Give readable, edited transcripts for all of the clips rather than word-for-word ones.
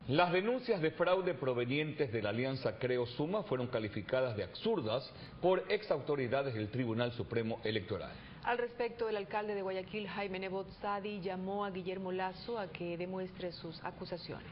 Las denuncias de fraude provenientes de la alianza Creo Suma fueron calificadas de absurdas por exautoridades del Tribunal Supremo Electoral. Al respecto, el alcalde de Guayaquil, Jaime Nebot Sadi, llamó a Guillermo Lasso a que demuestre sus acusaciones.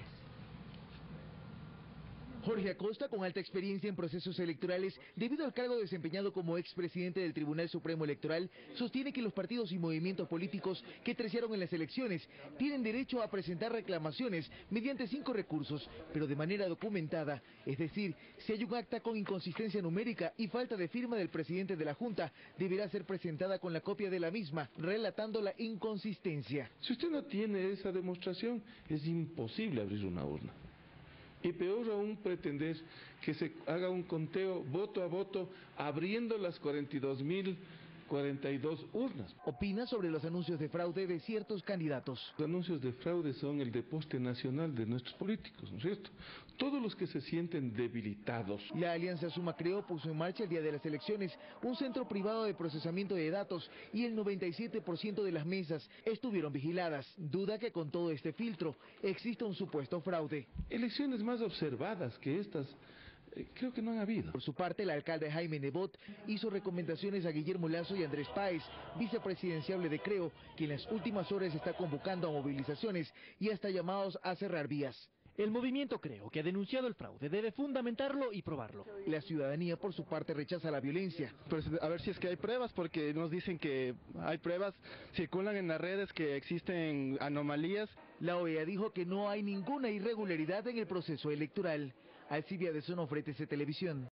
Jorge Acosta, con alta experiencia en procesos electorales, debido al cargo desempeñado como expresidente del Tribunal Supremo Electoral, sostiene que los partidos y movimientos políticos que terciaron en las elecciones tienen derecho a presentar reclamaciones mediante 5 recursos, pero de manera documentada. Es decir, si hay un acta con inconsistencia numérica y falta de firma del presidente de la Junta, deberá ser presentada con la copia de la misma, relatando la inconsistencia. Si usted no tiene esa demostración, es imposible abrir una urna. Y peor aún pretender que se haga un conteo voto a voto abriendo las 42.042 urnas. Opina sobre los anuncios de fraude de ciertos candidatos. Los anuncios de fraude son el deporte nacional de nuestros políticos, ¿no es cierto? Todos los que se sienten debilitados. La Alianza Suma Creo puso en marcha el día de las elecciones un centro privado de procesamiento de datos y el 97% de las mesas estuvieron vigiladas. Duda que con todo este filtro existe un supuesto fraude. Elecciones más observadas que estas creo que no han habido. Por su parte, el alcalde Jaime Nebot hizo recomendaciones a Guillermo Lasso y Andrés Páez, vicepresidenciable de Creo, que en las últimas horas está convocando a movilizaciones y hasta llamados a cerrar vías. El movimiento Creo, que ha denunciado el fraude, debe fundamentarlo y probarlo. La ciudadanía, por su parte, rechaza la violencia. Pues a ver si es que hay pruebas, porque nos dicen que hay pruebas, circulan en las redes que existen anomalías. La OEA dijo que no hay ninguna irregularidad en el proceso electoral. Alcibia de Sonofre, TC Televisión.